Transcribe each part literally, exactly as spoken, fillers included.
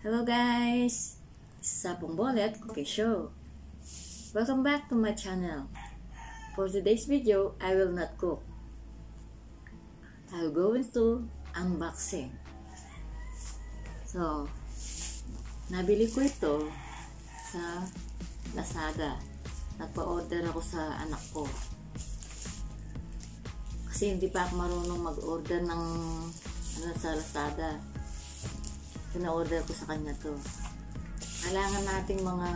Hello guys! Sapong Bolet Cooking Show. Welcome back to my channel. For today's video, I will not cook. I'll go into unboxing. So, nabili ko ito sa Lazada. Nagpa-order ako sa anak ko. Kasi hindi pa ako marunong mag-order ng ano, sa Lazada. Pina-order ko sa kanya to. Kailangan nating mga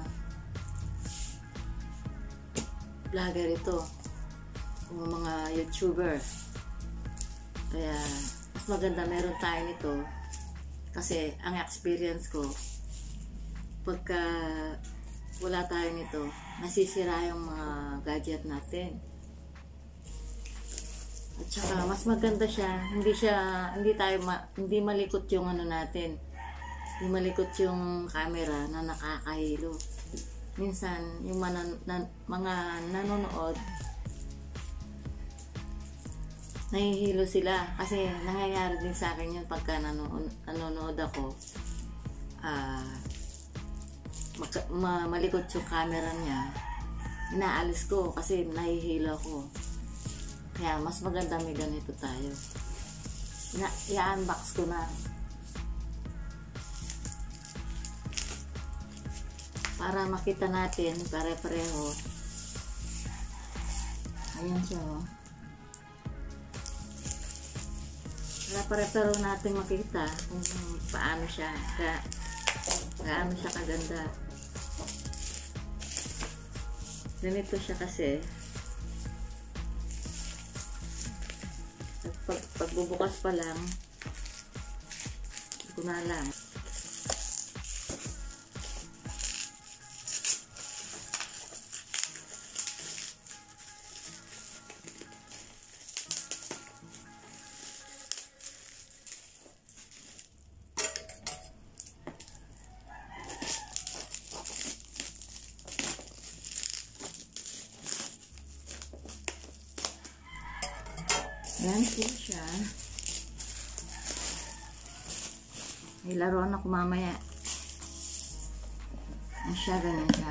vlogger ito, o mga YouTuber. Kaya mas maganda meron tayo nito kasi ang experience ko, pagka wala tayo nito, nasisira yung mga gadget natin. At saka mas maganda siya, hindi siya hindi tayo ma, hindi malikot yung ano natin. Hindi malikot yung camera na nakakahilo. Minsan yung manan, nan, mga nanonood nahihilo sila kasi nangyayari din sa akin yun pagka nanonood, nanonood ako. Ah uh, ma, malikot yung camera niya. Inaalis ko kasi nahihilo ako. Kaya mas maganda may ganito tayo. Na, i-unbox ko na. Para makita natin pare-pareho. Ayan siya, oh. Para pare-pareho natin makita kung paano siya. Kaya, gaano siya kaganda. Ganito siya kasi. Pag, pagbubukas pa lang, ito na lang. Yan po siya. May laruan ako mamaya. Yan siya, ganyan siya.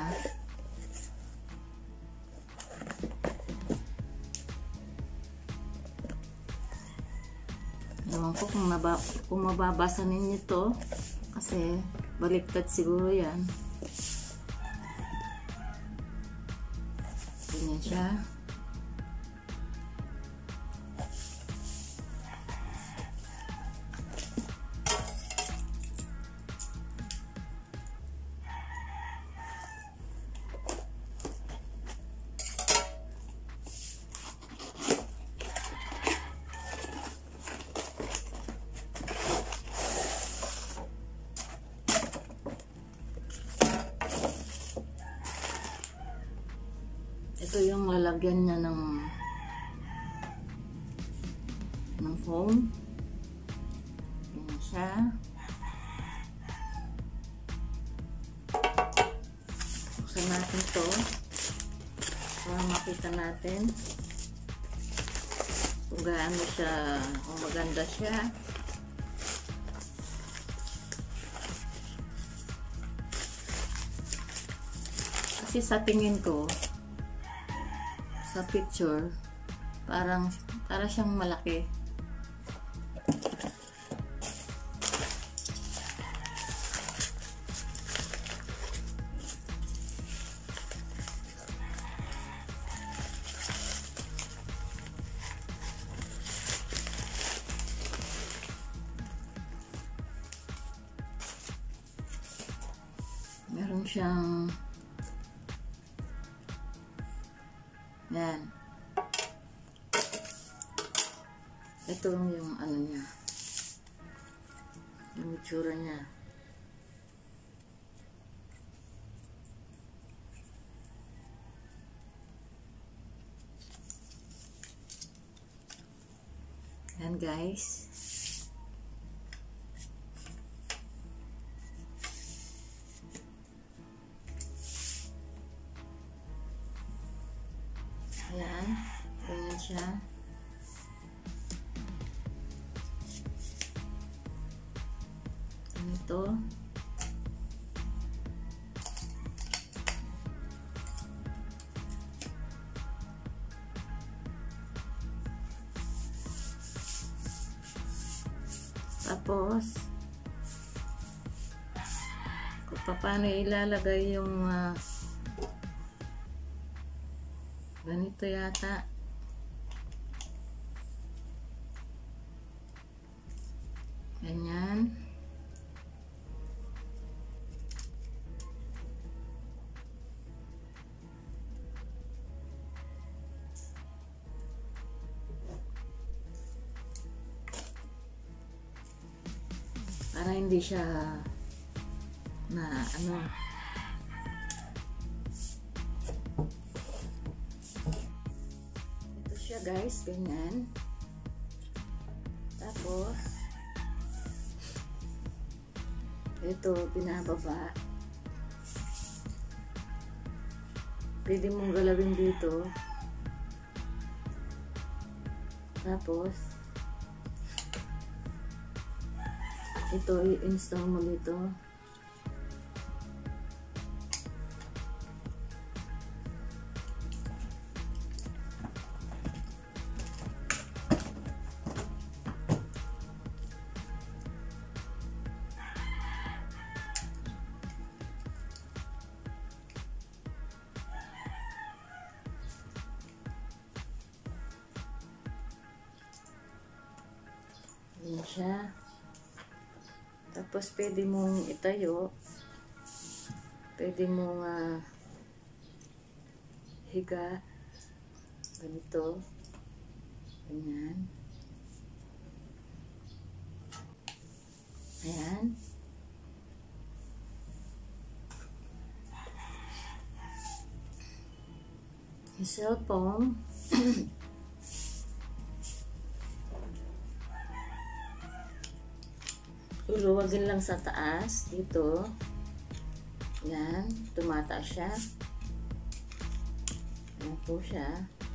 Ewan ko kung, naba, kung mababasa ninyo ito. Kasi baliktad siguro yan. Ganyan siya. Ito yung lalagyan niya ng ng foam. Yan siya. Buksan natin to para makita natin kung gaano siya, kung maganda siya. Kasi sa tingin ko, sa picture, parang para siyang malaki. Meron siyang yan. Ito yung ano niya. Yung itsura niya. Yan guys. Ayan, ganyan siya. Ganito. Tapos, kung paano ilalagay yung uh, ganito yata. Ganyan. Para hindi siya na ano. Ito siya guys, ganyan. Tapos ito pinababa. Pwede mong galawin dito. Tapos ito i-install mo dito. Yan siya. Tapos pwede mong itayo. Pwede mong uh, higa. Ganito. Ganyan. Ayan. Yung cellphone. Luluwagin lang sa taas, dito. Yan, tumataas siya. Yan po siya.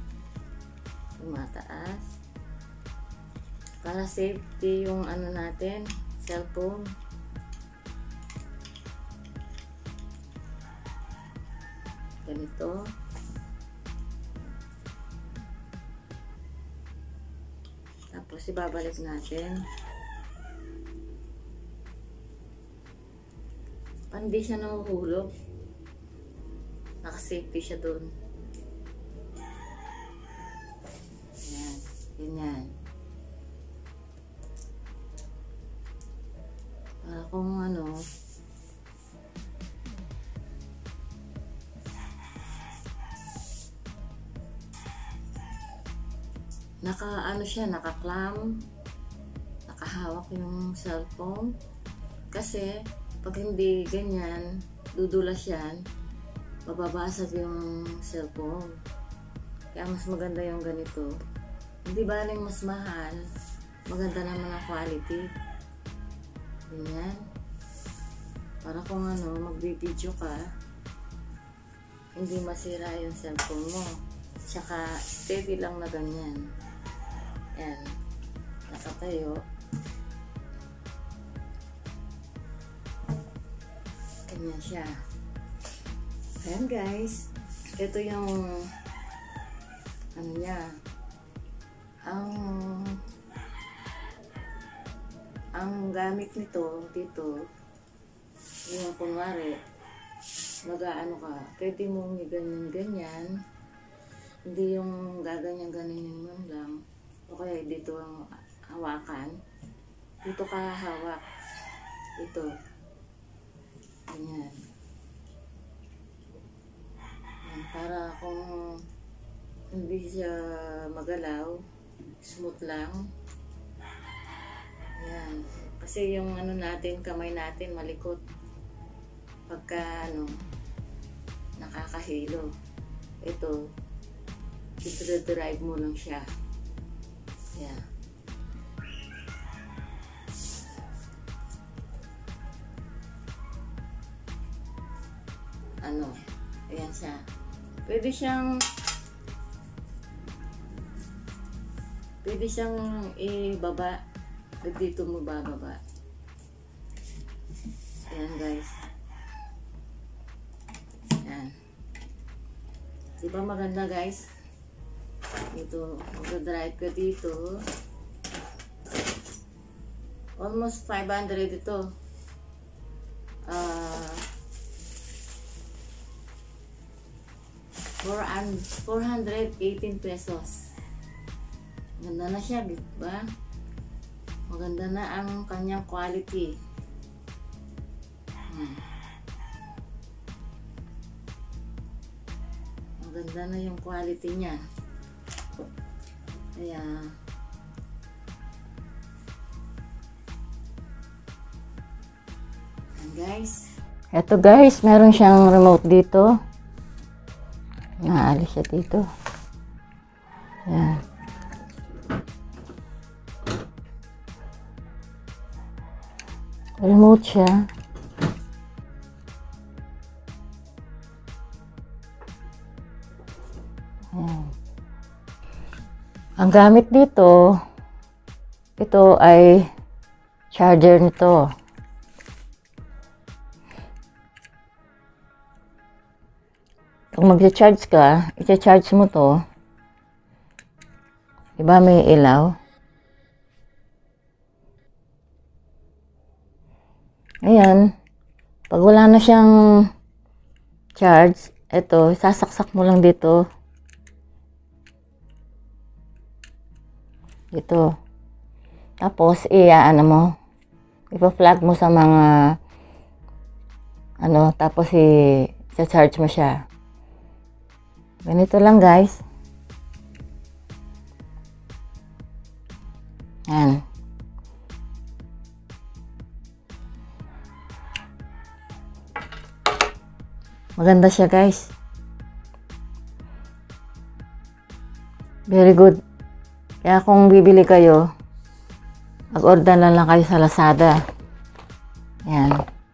Tumataas. Para safety yung ano natin, cellphone. Ganito. Tapos ibabalik natin. Hindi siya nahuhulog. Naka-safety siya doon. Ayan. Ganyan. Para kung ano, naka ano siya, naka-clam, nakahawak yung cellphone. Kasi pag hindi ganyan, dudulas yan, mababasag yung cellphone. Kaya mas maganda yung ganito. Hindi baling mas mahal, maganda naman ang quality. Ganyan. Para kung ano, magbibideo ka, hindi masira yung cellphone mo. Tsaka steady lang na ganyan. Yan. Nakatayo. Ganyan siya. Ayan guys. Ito yung ano niya. Ang ang gamit nito dito, yung kunwari mag-aano ka, pwede mong ganyan-ganyan. Hindi yung gaganyan-ganyan mo lang. O kaya dito ang hawakan. Dito ka hawak. Ito. Ganyan. Yan, para kung hindi siya magalaw, smooth lang. Yan. Kasi yung ano natin, kamay natin malikot. Pagka ano, nakakahilo. Ito, i-drive mo lang siya. Yan. Ano, ayan siya. Pwede siyang pwede siyang ibaba. Dito mo bababa. Ayan guys. Ayan. Diba maganda guys? Ito, mag-drive ka dito. Almost five hundred ito. Uh, four hundred eighteen pesos. Ganda na siya, di ba? Maganda na ang kanyang quality. Hmm. Maganda na yung quality niya. Kaya and guys, eto guys, meron siyang remote dito. Naalis siya dito. Ayan. Remote siya. Ayan. Ang gamit dito, ito ay charger nito. Kung mag-charge ka, i-charge mo to. Diba may ilaw? Ayan. Pag wala na siyang charge, ito, sasaksak mo lang dito. Dito. Tapos, i-ano mo. Ipa-plug mo sa mga ano, tapos i-charge mo siya. Ganito lang guys. Ayan. Maganda siya guys. Very good. Kaya kung bibili kayo, mag-order na lang kayo sa Lazada. Ayan.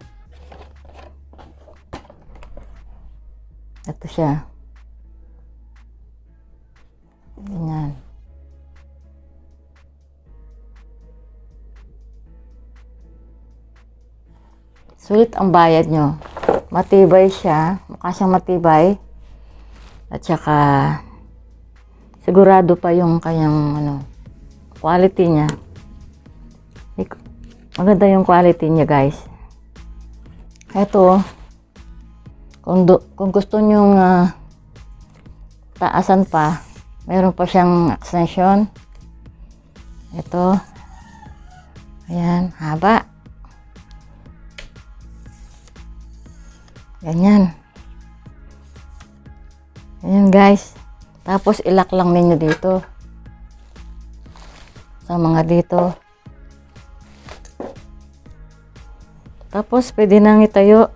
Ito siya. Ayan. Sulit ang bayad nyo. Matibay siya. Mukha siyang matibay. At saka sigurado pa yung kanyang ano, quality niya. Maganda yung quality niya guys. Ito, kung, do, kung gusto nyo uh, taasan pa, meron pa siyang extension. Ito. Ayan, haba. Ganyan. Ayan guys. Tapos ilak lang ninyo dito. Sa mga dito. Tapos pwede nang itayo.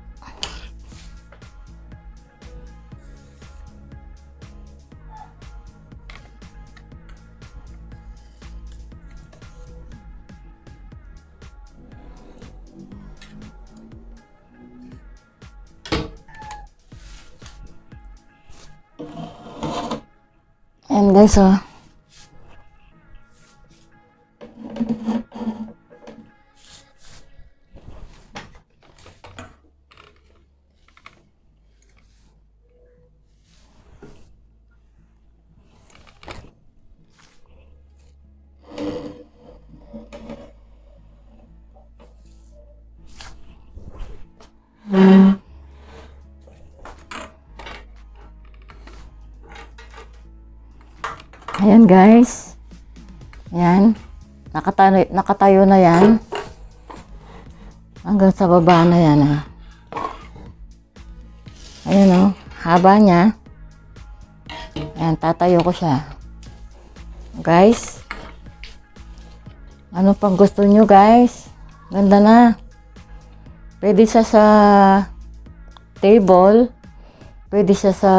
Ayan guys, oh. Ayan guys. Ayan. Nakatayo, nakatayo na yan. Hanggang sa baba na yan. Ha. Ayan o. Oh, haba niya. Ayan. Tatayo ko siya. Guys. Ano pang gusto nyo guys? Ganda na. Pwede siya sa table. Pwede siya sa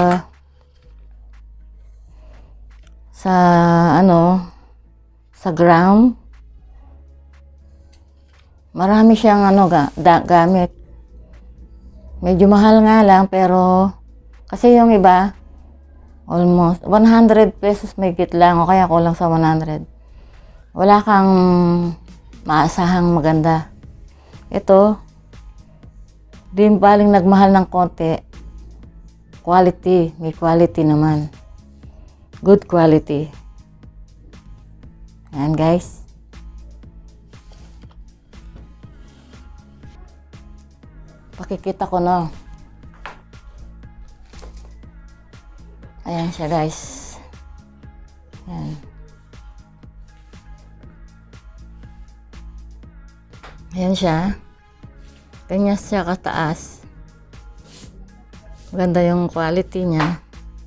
sa ano, sa ground. Marami siyang ano ga, da, gamit. Medyo mahal nga lang pero kasi yung iba almost one hundred pesos may git lang o kaya kulang sa one hundred. Wala kang maasahang maganda. Ito di baling nagmahal ng konti. Quality, may quality naman. Good quality. Ayan guys. makikita ko na. Ayan siya guys. Ayan. Ayan siya. Ganyan siya kataas. Maganda yung quality niya.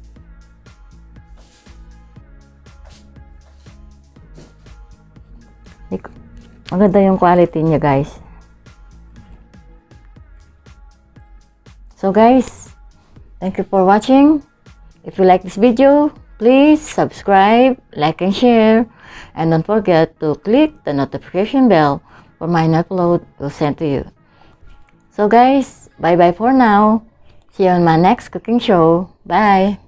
Maganda yung quality niya guys. So guys, thank you for watching. If you like this video, please subscribe, like and share. And don't forget to click the notification bell for my upload will send to you. So guys, bye bye for now. See you on my next cooking show. Bye.